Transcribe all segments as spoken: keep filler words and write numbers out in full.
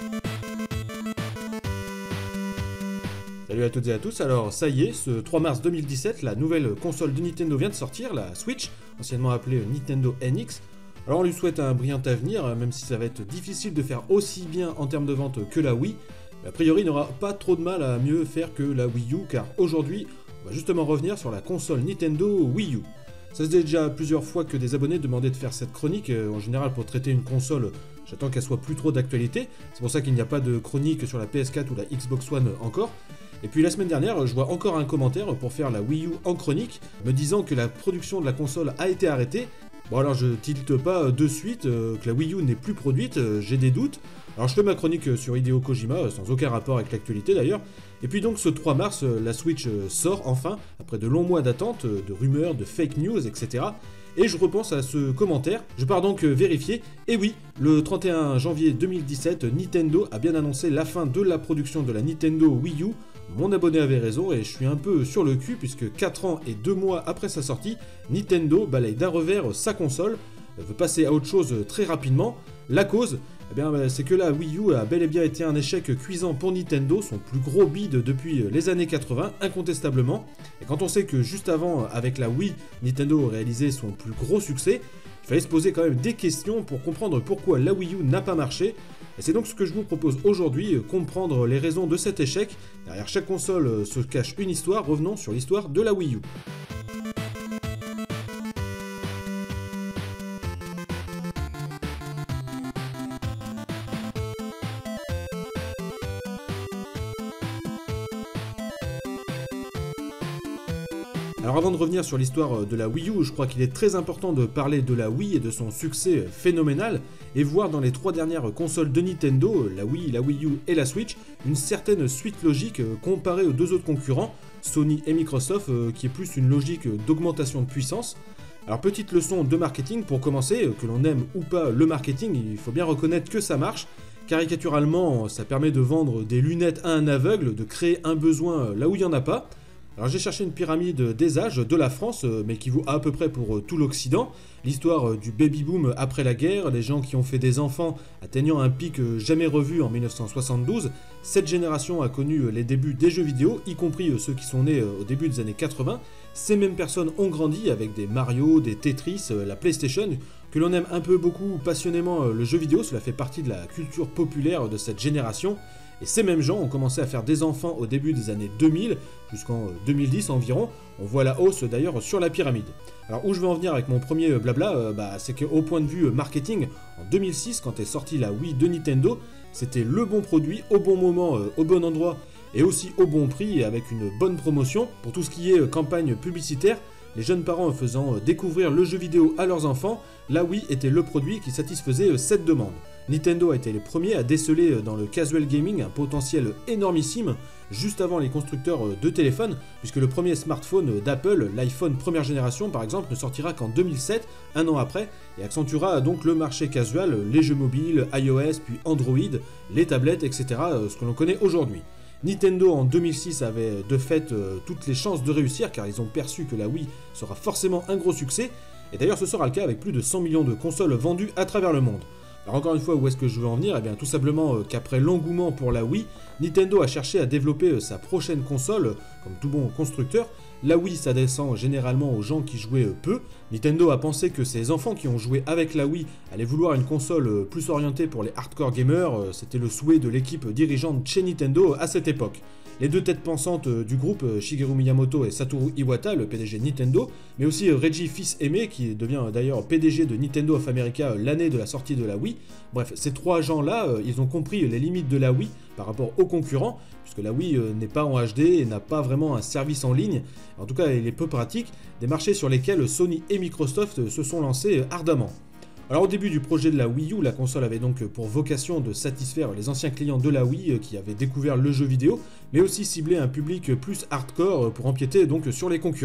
Salut à toutes et à tous, alors ça y est, ce trois mars deux mille dix-sept, la nouvelle console de Nintendo vient de sortir, la Switch, anciennement appelée Nintendo N X. Alors on lui souhaite un brillant avenir, même si ça va être difficile de faire aussi bien en termes de vente que la Wii. A priori, il n'aura pas trop de mal à mieux faire que la Wii U, car aujourd'hui, on va justement revenir sur la console Nintendo Wii U. Ça se dit déjà plusieurs fois que des abonnés demandaient de faire cette chronique, en général pour traiter une console, j'attends qu'elle soit plus trop d'actualité, c'est pour ça qu'il n'y a pas de chronique sur la P S quatre ou la Xbox One encore. Et puis la semaine dernière, je vois encore un commentaire pour faire la Wii U en chronique, me disant que la production de la console a été arrêtée. Bon alors je tilte pas de suite, euh, que la Wii U n'est plus produite, euh, j'ai des doutes. Alors je fais ma chronique sur Hideo Kojima, euh, sans aucun rapport avec l'actualité d'ailleurs. Et puis donc ce trois mars, euh, la Switch euh, sort enfin, après de longs mois d'attente, euh, de rumeurs, de fake news, et cetera. Et je repense à ce commentaire, je pars donc euh, vérifier, et oui, le trente et un janvier deux mille dix-sept, Nintendo a bien annoncé la fin de la production de la Nintendo Wii U. Mon abonné avait raison et je suis un peu sur le cul puisque quatre ans et deux mois après sa sortie, Nintendo balaye d'un revers sa console, veut passer à autre chose très rapidement. La cause, eh bien, c'est que la Wii U a bel et bien été un échec cuisant pour Nintendo, son plus gros bid depuis les années quatre-vingts, incontestablement. Et quand on sait que juste avant, avec la Wii, Nintendo réalisait son plus gros succès, il fallait se poser quand même des questions pour comprendre pourquoi la Wii U n'a pas marché. Et c'est donc ce que je vous propose aujourd'hui, comprendre les raisons de cet échec. Derrière chaque console se cache une histoire, revenons sur l'histoire de la Wii U. Alors avant de revenir sur l'histoire de la Wii U, je crois qu'il est très important de parler de la Wii et de son succès phénoménal, et voir dans les trois dernières consoles de Nintendo, la Wii, la Wii U et la Switch, une certaine suite logique comparée aux deux autres concurrents, Sony et Microsoft, qui est plus une logique d'augmentation de puissance. Alors petite leçon de marketing pour commencer, que l'on aime ou pas le marketing, il faut bien reconnaître que ça marche. Caricaturalement, ça permet de vendre des lunettes à un aveugle, de créer un besoin là où il n'y en a pas. Alors j'ai cherché une pyramide des âges de la France, mais qui vaut à peu près pour tout l'Occident. L'histoire du baby-boom après la guerre, les gens qui ont fait des enfants atteignant un pic jamais revu en mille neuf cent soixante-douze. Cette génération a connu les débuts des jeux vidéo, y compris ceux qui sont nés au début des années quatre-vingts. Ces mêmes personnes ont grandi avec des Mario, des Tetris, la PlayStation. Que l'on aime un peu beaucoup passionnément le jeu vidéo, cela fait partie de la culture populaire de cette génération. Et ces mêmes gens ont commencé à faire des enfants au début des années deux mille, jusqu'en deux mille dix environ. On voit la hausse d'ailleurs sur la pyramide. Alors où je veux en venir avec mon premier blabla, euh, bah, c'est qu'au point de vue marketing, en deux mille six, quand est sortie la Wii de Nintendo, c'était le bon produit, au bon moment, euh, au bon endroit, et aussi au bon prix, et avec une bonne promotion. Pour tout ce qui est euh, campagne publicitaire, les jeunes parents faisant découvrir le jeu vidéo à leurs enfants, la Wii était le produit qui satisfaisait cette demande. Nintendo a été les premiers à déceler dans le casual gaming un potentiel énormissime, juste avant les constructeurs de téléphones, puisque le premier smartphone d'Apple, l'iPhone première génération par exemple, ne sortira qu'en deux mille sept, un an après, et accentuera donc le marché casual, les jeux mobiles, iOS, puis Android, les tablettes, et cetera, ce que l'on connaît aujourd'hui. Nintendo en deux mille six avait de fait euh, toutes les chances de réussir car ils ont perçu que la Wii sera forcément un gros succès, et d'ailleurs ce sera le cas avec plus de cent millions de consoles vendues à travers le monde. Alors encore une fois, où est-ce que je veux en venir? Eh bien tout simplement euh, qu'après l'engouement pour la Wii, Nintendo a cherché à développer euh, sa prochaine console, euh, comme tout bon constructeur. La Wii s'adressant généralement aux gens qui jouaient euh, peu. Nintendo a pensé que ces enfants qui ont joué avec la Wii allaient vouloir une console euh, plus orientée pour les hardcore gamers, euh, c'était le souhait de l'équipe dirigeante chez Nintendo à cette époque. Les deux têtes pensantes du groupe, Shigeru Miyamoto et Satoru Iwata, le P D G de Nintendo, mais aussi Reggie Fils-Aimé, qui devient d'ailleurs P D G de Nintendo of America l'année de la sortie de la Wii. Bref, ces trois gens-là, ils ont compris les limites de la Wii par rapport aux concurrents, puisque la Wii n'est pas en H D et n'a pas vraiment un service en ligne. En tout cas, il est peu pratique, des marchés sur lesquels Sony et Microsoft se sont lancés ardemment. Alors au début du projet de la Wii U, la console avait donc pour vocation de satisfaire les anciens clients de la Wii qui avaient découvert le jeu vidéo, mais aussi cibler un public plus hardcore pour empiéter donc sur les concurrents.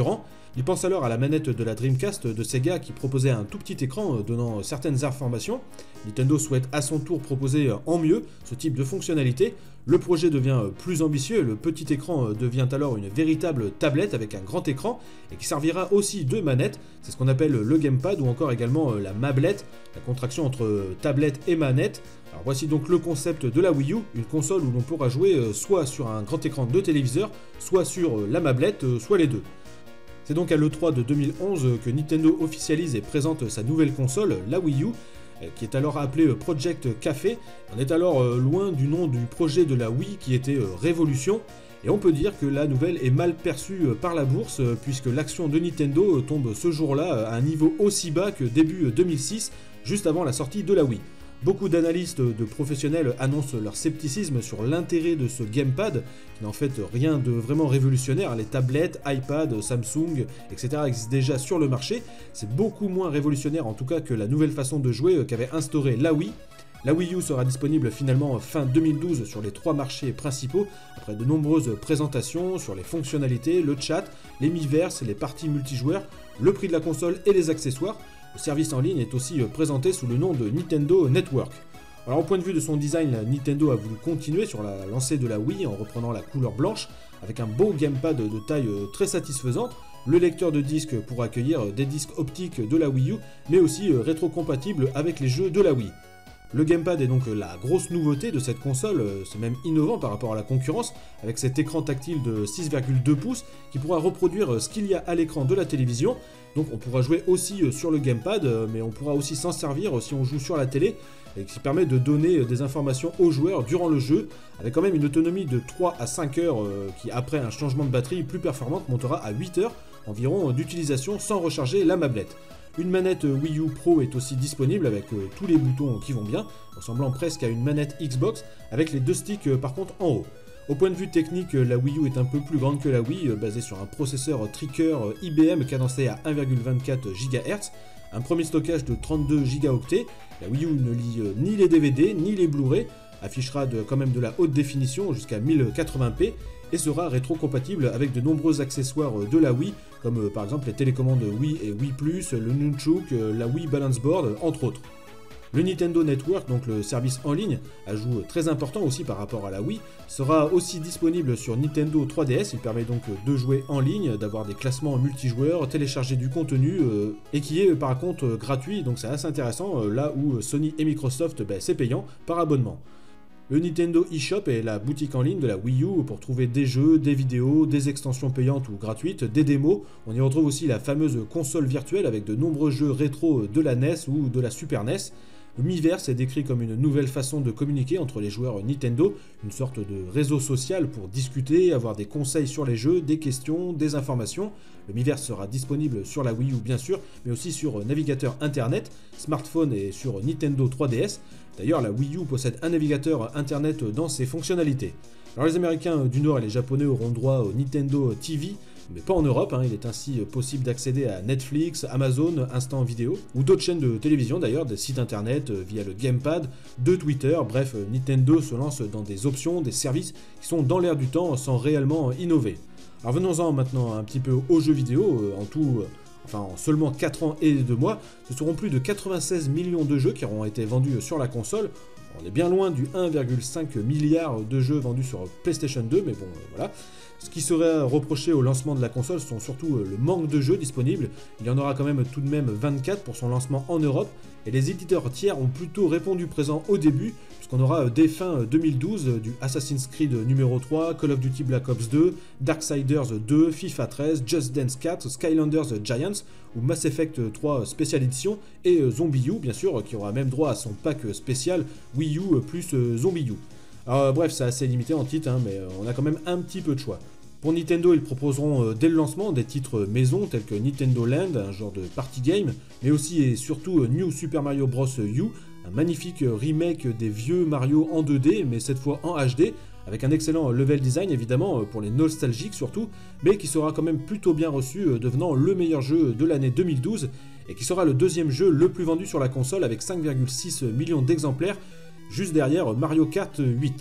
Il pense alors à la manette de la Dreamcast de Sega qui proposait un tout petit écran donnant certaines informations. Nintendo souhaite à son tour proposer en mieux ce type de fonctionnalité. Le projet devient plus ambitieux et le petit écran devient alors une véritable tablette avec un grand écran et qui servira aussi de manette. C'est ce qu'on appelle le gamepad ou encore également la mablette, la contraction entre tablette et manette. Alors voici donc le concept de la Wii U, une console où l'on pourra jouer soit sur un grand écran de téléviseur, soit sur la mablette, soit les deux. C'est donc à l'E trois de deux mille onze que Nintendo officialise et présente sa nouvelle console, la Wii U, qui est alors appelée Project Café. On est alors loin du nom du projet de la Wii qui était Révolution, et on peut dire que la nouvelle est mal perçue par la bourse, puisque l'action de Nintendo tombe ce jour-là à un niveau aussi bas que début deux mille six, juste avant la sortie de la Wii. Beaucoup d'analystes de professionnels annoncent leur scepticisme sur l'intérêt de ce gamepad, qui n'est en fait rien de vraiment révolutionnaire. Les tablettes, iPad, Samsung, et cetera existent déjà sur le marché. C'est beaucoup moins révolutionnaire en tout cas que la nouvelle façon de jouer qu'avait instauré la Wii. La Wii U sera disponible finalement fin deux mille douze sur les trois marchés principaux, après de nombreuses présentations sur les fonctionnalités, le chat, les miiverse, les parties multijoueurs, le prix de la console et les accessoires. Le service en ligne est aussi présenté sous le nom de Nintendo Network. Alors au point de vue de son design, Nintendo a voulu continuer sur la lancée de la Wii en reprenant la couleur blanche, avec un beau gamepad de taille très satisfaisante. Le lecteur de disques pourra accueillir des disques optiques de la Wii U, mais aussi rétrocompatible avec les jeux de la Wii. Le gamepad est donc la grosse nouveauté de cette console, c'est même innovant par rapport à la concurrence, avec cet écran tactile de six virgule deux pouces qui pourra reproduire ce qu'il y a à l'écran de la télévision. Donc on pourra jouer aussi sur le gamepad, mais on pourra aussi s'en servir si on joue sur la télé, et qui permet de donner des informations aux joueurs durant le jeu, avec quand même une autonomie de trois à cinq heures, qui après un changement de batterie plus performante montera à huit heures environ d'utilisation sans recharger la mablette. Une manette Wii U Pro est aussi disponible avec euh, tous les boutons qui vont bien, ressemblant presque à une manette Xbox, avec les deux sticks euh, par contre en haut. Au point de vue technique, la Wii U est un peu plus grande que la Wii, euh, basée sur un processeur Tricker euh, I B M cadencé à un virgule vingt-quatre gigahertz, un premier stockage de trente-deux gigaoctets. La Wii U ne lit euh, ni les D V D ni les Blu-ray, affichera de, quand même de la haute définition jusqu'à mille quatre-vingts p, et sera rétro-compatible avec de nombreux accessoires de la Wii, comme euh, par exemple les télécommandes Wii et Wii plus, le Nunchuk, euh, la Wii Balance Board, entre autres. Le Nintendo Network, donc le service en ligne, ajout très important aussi par rapport à la Wii, sera aussi disponible sur Nintendo trois D S. Il permet donc de jouer en ligne, d'avoir des classements multijoueurs, télécharger du contenu, euh, et qui est par contre gratuit, donc c'est assez intéressant, euh, là où Sony et Microsoft, ben, c'est payant par abonnement. Le Nintendo eShop est la boutique en ligne de la Wii U pour trouver des jeux, des vidéos, des extensions payantes ou gratuites, des démos. On y retrouve aussi la fameuse console virtuelle avec de nombreux jeux rétro de la N E S ou de la Super N E S. Le Miiverse est décrit comme une nouvelle façon de communiquer entre les joueurs Nintendo, une sorte de réseau social pour discuter, avoir des conseils sur les jeux, des questions, des informations. Le Miiverse sera disponible sur la Wii U bien sûr, mais aussi sur navigateur internet, smartphone et sur Nintendo trois D S. D'ailleurs, la Wii U possède un navigateur internet dans ses fonctionnalités. Alors les Américains du Nord et les Japonais auront droit au Nintendo T V, mais pas en Europe, hein. Il est ainsi possible d'accéder à Netflix, Amazon, Instant Vidéo, ou d'autres chaînes de télévision d'ailleurs, des sites internet via le gamepad, de Twitter. Bref, Nintendo se lance dans des options, des services qui sont dans l'air du temps sans réellement innover. Alors venons-en maintenant un petit peu aux jeux vidéo. En tout, enfin en seulement quatre ans et deux mois, ce seront plus de quatre-vingt-seize millions de jeux qui auront été vendus sur la console. On est bien loin du un virgule cinq milliard de jeux vendus sur PlayStation deux, mais bon, voilà. Ce qui serait reproché au lancement de la console sont surtout le manque de jeux disponibles. Il y en aura quand même tout de même vingt-quatre pour son lancement en Europe, et les éditeurs tiers ont plutôt répondu présent au début, puisqu'on aura dès fin deux mille douze du Assassin's Creed numéro trois, Call of Duty Black Ops deux, Darksiders deux, FIFA treize, Just Dance quatre, Skylanders Giants ou Mass Effect trois Special Edition, et Zombie U bien sûr, qui aura même droit à son pack spécial Wii U plus Zombie U. Alors, bref, c'est assez limité en titres, hein, mais on a quand même un petit peu de choix. Pour Nintendo, ils proposeront euh, dès le lancement des titres maison tels que Nintendo Land, un genre de party game, mais aussi et surtout euh, New Super Mario Bros. U, un magnifique remake des vieux Mario en deux D, mais cette fois en H D, avec un excellent level design évidemment pour les nostalgiques surtout, mais qui sera quand même plutôt bien reçu, euh, devenant le meilleur jeu de l'année deux mille douze, et qui sera le deuxième jeu le plus vendu sur la console avec cinq virgule six millions d'exemplaires, juste derrière Mario Kart huit.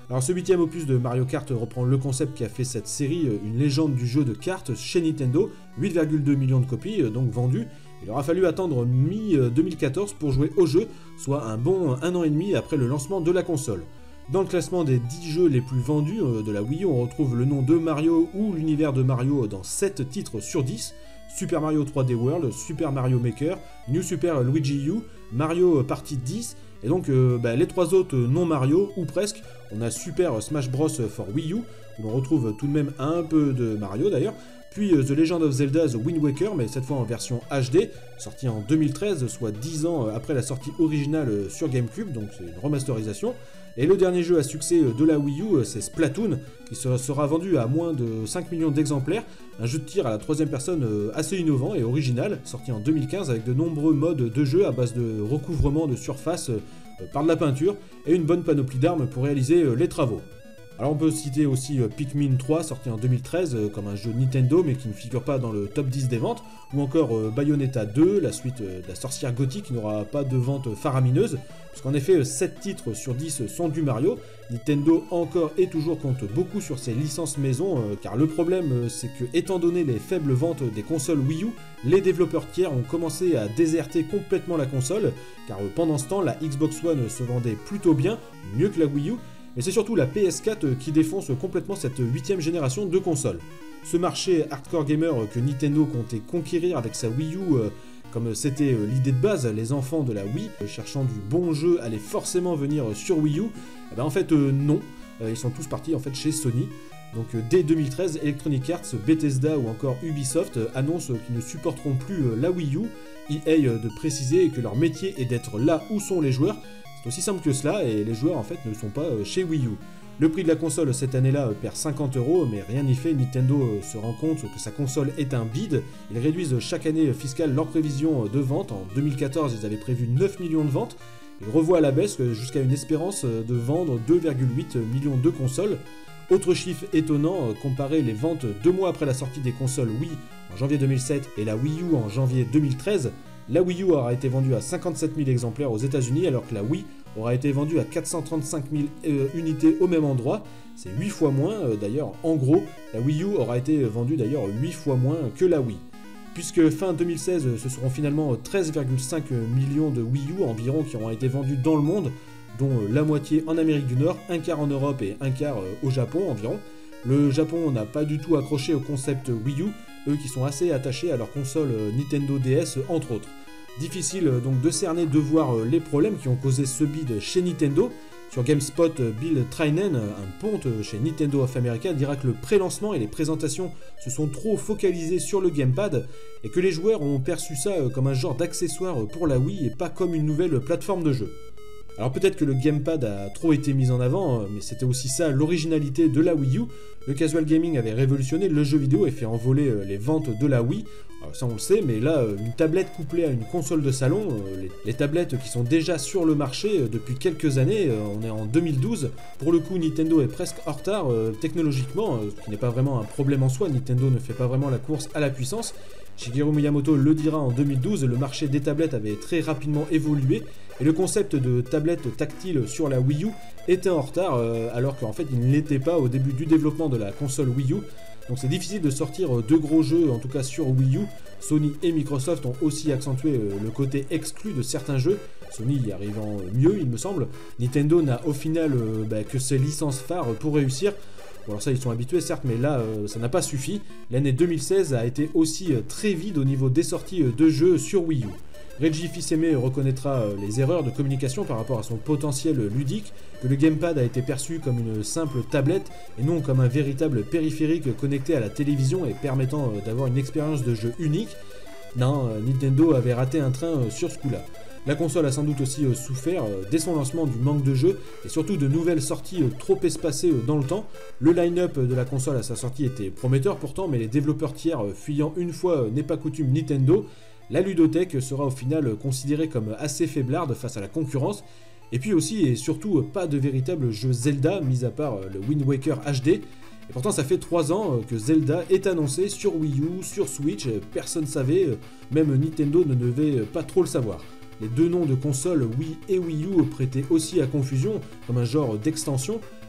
Alors ce huitième opus de Mario Kart reprend le concept qui a fait cette série une légende du jeu de cartes chez Nintendo, huit virgule deux millions de copies donc vendues. Il aura fallu attendre mi deux mille quatorze pour jouer au jeu, soit un bon un an et demi après le lancement de la console. Dans le classement des dix jeux les plus vendus de la Wii U, on retrouve le nom de Mario ou l'univers de Mario dans sept titres sur dix, Super Mario trois D World, Super Mario Maker, New Super Luigi U, Mario Party dix, et donc euh, bah, les trois autres non Mario, ou presque. On a Super Smash Bros for Wii U, où l'on retrouve tout de même un peu de Mario d'ailleurs, puis euh, The Legend of Zelda The Wind Waker, mais cette fois en version H D, sorti en deux mille treize, soit dix ans après la sortie originale sur GameCube, donc c'est une remasterisation. Et le dernier jeu à succès de la Wii U, c'est Splatoon, qui sera vendu à moins de cinq millions d'exemplaires, un jeu de tir à la troisième personne assez innovant et original, sorti en deux mille quinze avec de nombreux modes de jeu à base de recouvrement de surface par de la peinture et une bonne panoplie d'armes pour réaliser les travaux. Alors on peut citer aussi Pikmin trois, sorti en deux mille treize, comme un jeu Nintendo mais qui ne figure pas dans le top dix des ventes, ou encore Bayonetta deux, la suite de la sorcière gothique qui n'aura pas de vente faramineuse, puisqu'en effet sept titres sur dix sont du Mario. Nintendo encore et toujours compte beaucoup sur ses licences maison, car le problème c'est que étant donné les faibles ventes des consoles Wii U, les développeurs tiers ont commencé à déserter complètement la console, car pendant ce temps la Xbox One se vendait plutôt bien, mieux que la Wii U, mais c'est surtout la P S quatre qui défonce complètement cette huitième génération de consoles. Ce marché hardcore gamer que Nintendo comptait conquérir avec sa Wii U, euh, comme c'était l'idée de base, les enfants de la Wii, euh, cherchant du bon jeu, allaient forcément venir sur Wii U, eh ben en fait euh, non, euh, ils sont tous partis en fait chez Sony. Donc euh, dès deux mille treize, Electronic Arts, Bethesda ou encore Ubisoft euh, annoncent qu'ils ne supporteront plus euh, la Wii U. E A euh, de préciser que leur métier est d'être là où sont les joueurs. C'est aussi simple que cela, et les joueurs en fait ne sont pas chez Wii U. Le prix de la console cette année-là perd cinquante euros, mais rien n'y fait, Nintendo se rend compte que sa console est un bide. Ils réduisent chaque année fiscale leur prévision de vente. En deux mille quatorze, ils avaient prévu neuf millions de ventes. Ils revoient à la baisse jusqu'à une espérance de vendre deux virgule huit millions de consoles. Autre chiffre étonnant, comparer les ventes deux mois après la sortie des consoles Wii en janvier deux mille sept et la Wii U en janvier deux mille treize, la Wii U aura été vendue à cinquante-sept mille exemplaires aux États-Unis alors que la Wii aura été vendue à quatre cent trente-cinq mille euh, unités au même endroit. C'est huit fois moins euh, d'ailleurs. En gros, la Wii U aura été vendue d'ailleurs huit fois moins que la Wii. Puisque fin deux mille seize, ce seront finalement treize virgule cinq millions de Wii U environ qui auront été vendus dans le monde, dont la moitié en Amérique du Nord, un quart en Europe et un quart au Japon environ. Le Japon n'a pas du tout accroché au concept Wii U, eux qui sont assez attachés à leur console Nintendo D S entre autres. Difficile donc de cerner, de voir les problèmes qui ont causé ce bid chez Nintendo. Sur GameSpot, Bill Trinen, un ponte chez Nintendo of America, dira que le pré-lancement et les présentations se sont trop focalisés sur le gamepad et que les joueurs ont perçu ça comme un genre d'accessoire pour la Wii et pas comme une nouvelle plateforme de jeu. Alors peut-être que le gamepad a trop été mis en avant, mais c'était aussi ça l'originalité de la Wii U. Le casual gaming avait révolutionné le jeu vidéo et fait envoler les ventes de la Wii. Alors ça on le sait, mais là, une tablette couplée à une console de salon, les, les tablettes qui sont déjà sur le marché depuis quelques années, on est en deux mille douze, pour le coup Nintendo est presque en retard euh, technologiquement, ce qui n'est pas vraiment un problème en soi, Nintendo ne fait pas vraiment la course à la puissance. Shigeru Miyamoto le dira en deux mille douze, le marché des tablettes avait très rapidement évolué et le concept de tablette tactile sur la Wii U était en retard euh, alors qu'en fait il ne l'était pas au début du développement de la console Wii U. Donc c'est difficile de sortir deux gros jeux, en tout cas sur Wii U. Sony et Microsoft ont aussi accentué euh, le côté exclu de certains jeux, Sony y arrivant mieux il me semble. Nintendo n'a au final euh, bah, que ses licences phares pour réussir. Bon alors ça ils sont habitués certes, mais là euh, ça n'a pas suffi. L'année deux mille seize a été aussi euh, très vide au niveau des sorties euh, de jeux sur Wii U. Reggie Fils-Aimé reconnaîtra euh, les erreurs de communication par rapport à son potentiel ludique, que le gamepad a été perçu comme une simple tablette et non comme un véritable périphérique connecté à la télévision et permettant euh, d'avoir une expérience de jeu unique. Non, euh, Nintendo avait raté un train euh, sur ce coup-là. La console a sans doute aussi euh, souffert euh, dès son lancement du manque de jeux et surtout de nouvelles sorties euh, trop espacées euh, dans le temps. Le line-up de la console à sa sortie était prometteur pourtant, mais les développeurs tiers euh, fuyant une fois euh, n'est pas coutume Nintendo, la ludothèque sera au final euh, considérée comme assez faiblarde face à la concurrence. Et puis aussi et surtout euh, pas de véritable jeu Zelda, mis à part euh, le Wind Waker H D. Et pourtant ça fait trois ans euh, que Zelda est annoncé sur Wii U, sur Switch, euh, personne ne savait, euh, même Nintendo ne devait euh, pas trop le savoir. Les deux noms de consoles Wii et Wii U prêtaient aussi à confusion, comme un genre d'extension.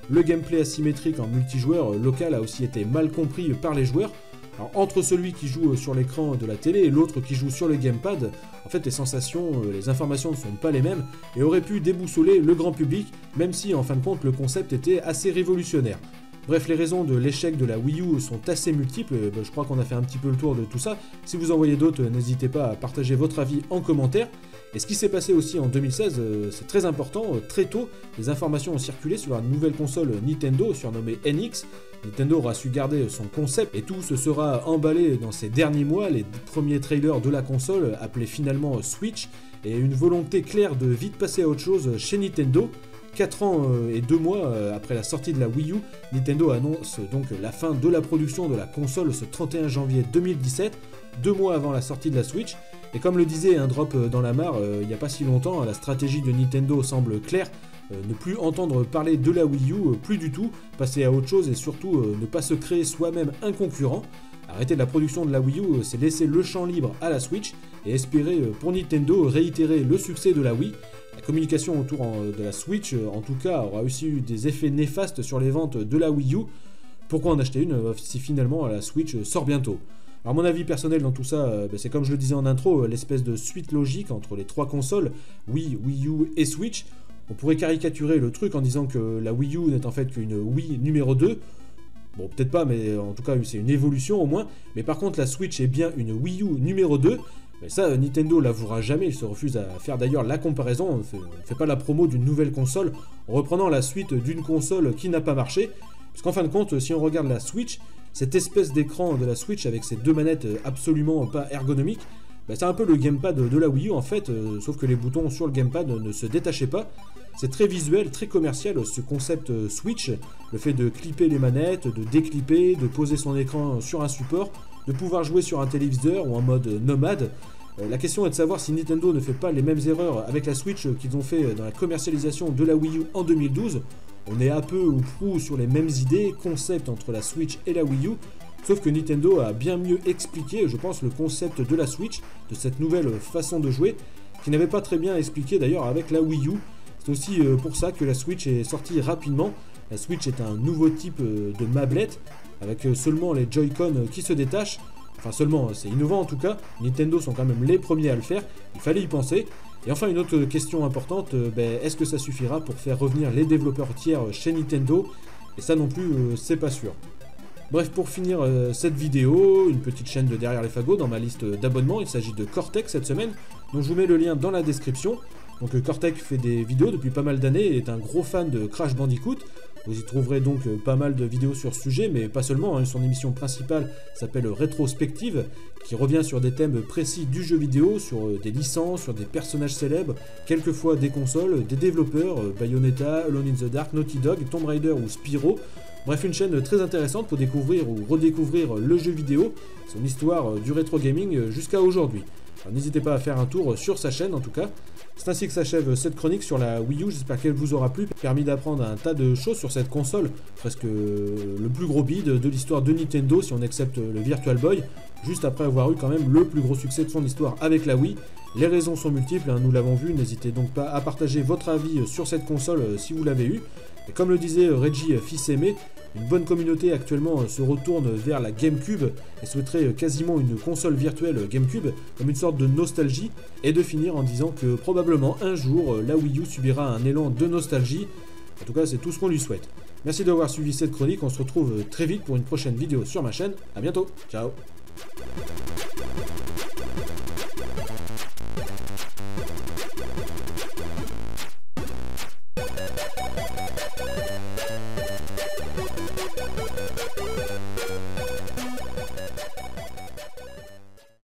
Le gameplay asymétrique en multijoueur local a aussi été mal compris par les joueurs. Alors, entre celui qui joue sur l'écran de la télé et l'autre qui joue sur le gamepad, en fait les sensations, les informations ne sont pas les mêmes et auraient pu déboussoler le grand public, même si en fin de compte le concept était assez révolutionnaire. Bref, les raisons de l'échec de la Wii U sont assez multiples, je crois qu'on a fait un petit peu le tour de tout ça. Si vous en voyez d'autres, n'hésitez pas à partager votre avis en commentaire. Et ce qui s'est passé aussi en deux mille seize, c'est très important, très tôt, les informations ont circulé sur la nouvelle console Nintendo surnommée N X. Nintendo aura su garder son concept et tout se sera emballé dans ces derniers mois, les premiers trailers de la console appelés finalement Switch, et une volonté claire de vite passer à autre chose chez Nintendo. quatre ans et deux mois après la sortie de la Wii U, Nintendo annonce donc la fin de la production de la console ce trente et un janvier deux mille dix-sept, deux mois avant la sortie de la Switch. Et comme le disait un drop dans la mare euh, il n'y a pas si longtemps, la stratégie de Nintendo semble claire, euh, ne plus entendre parler de la Wii U, euh, plus du tout, passer à autre chose et surtout euh, ne pas se créer soi-même un concurrent. Arrêter la production de la Wii U, euh, c'est laisser le champ libre à la Switch et espérer euh, pour Nintendo réitérer le succès de la Wii. La communication autour en, de la Switch, euh, en tout cas, aura aussi eu des effets néfastes sur les ventes de la Wii U. Pourquoi en acheter une euh, si finalement la Switch euh, sort bientôt ? Alors mon avis personnel dans tout ça, euh, c'est comme je le disais en intro, euh, l'espèce de suite logique entre les trois consoles, Wii, Wii U et Switch. On pourrait caricaturer le truc en disant que la Wii U n'est en fait qu'une Wii numéro deux. Bon, peut-être pas, mais en tout cas c'est une évolution au moins. Mais par contre la Switch est bien une Wii U numéro deux. Mais ça, Nintendo l'avouera jamais, il se refuse à faire d'ailleurs la comparaison. On ne fait, on fait pas la promo d'une nouvelle console en reprenant la suite d'une console qui n'a pas marché. Parce qu'en fin de compte, si on regarde la Switch, cette espèce d'écran de la Switch avec ses deux manettes absolument pas ergonomiques, bah c'est un peu le gamepad de la Wii U en fait, euh, sauf que les boutons sur le gamepad ne se détachaient pas. C'est très visuel, très commercial ce concept Switch, le fait de clipper les manettes, de déclipper, de poser son écran sur un support, de pouvoir jouer sur un téléviseur ou en mode nomade. Euh, la question est de savoir si Nintendo ne fait pas les mêmes erreurs avec la Switch qu'ils ont fait dans la commercialisation de la Wii U en deux mille douze. On est à peu ou prou sur les mêmes idées, concept entre la Switch et la Wii U, sauf que Nintendo a bien mieux expliqué, je pense, le concept de la Switch, de cette nouvelle façon de jouer, qui n'avait pas très bien expliqué d'ailleurs avec la Wii U. C'est aussi pour ça que la Switch est sortie rapidement. La Switch est un nouveau type de mablette, avec seulement les Joy-Con qui se détachent. Enfin seulement, c'est innovant en tout cas, Nintendo sont quand même les premiers à le faire, il fallait y penser. Et enfin une autre question importante, ben, est-ce que ça suffira pour faire revenir les développeurs tiers chez Nintendo? Et ça non plus, euh, c'est pas sûr. Bref, pour finir euh, cette vidéo, une petite chaîne de Derrière les Fagots dans ma liste d'abonnements, il s'agit de Cortex cette semaine, donc je vous mets le lien dans la description. Donc euh, Cortex fait des vidéos depuis pas mal d'années et est un gros fan de Crash Bandicoot. Vous y trouverez donc euh, pas mal de vidéos sur ce sujet, mais pas seulement, hein, son émission principale s'appelle Rétrospective, qui revient sur des thèmes précis du jeu vidéo, sur euh, des licences, sur des personnages célèbres, quelquefois des consoles, des développeurs, euh, Bayonetta, Alone in the Dark, Naughty Dog, Tomb Raider ou Spyro. Bref, une chaîne très intéressante pour découvrir ou redécouvrir le jeu vidéo, son histoire du rétro gaming jusqu'à aujourd'hui. N'hésitez pas à faire un tour sur sa chaîne en tout cas. C'est ainsi que s'achève cette chronique sur la Wii U, j'espère qu'elle vous aura plu, permis d'apprendre un tas de choses sur cette console, presque le plus gros bid de l'histoire de Nintendo si on accepte le Virtual Boy, juste après avoir eu quand même le plus gros succès de son histoire avec la Wii. Les raisons sont multiples, hein, nous l'avons vu, n'hésitez donc pas à partager votre avis sur cette console si vous l'avez eu. Et comme le disait Reggie Fils-Aimé, une bonne communauté actuellement se retourne vers la GameCube et souhaiterait quasiment une console virtuelle GameCube comme une sorte de nostalgie, et de finir en disant que probablement un jour la Wii U subira un élan de nostalgie. En tout cas, c'est tout ce qu'on lui souhaite. Merci d'avoir suivi cette chronique, on se retrouve très vite pour une prochaine vidéo sur ma chaîne. A bientôt, ciao.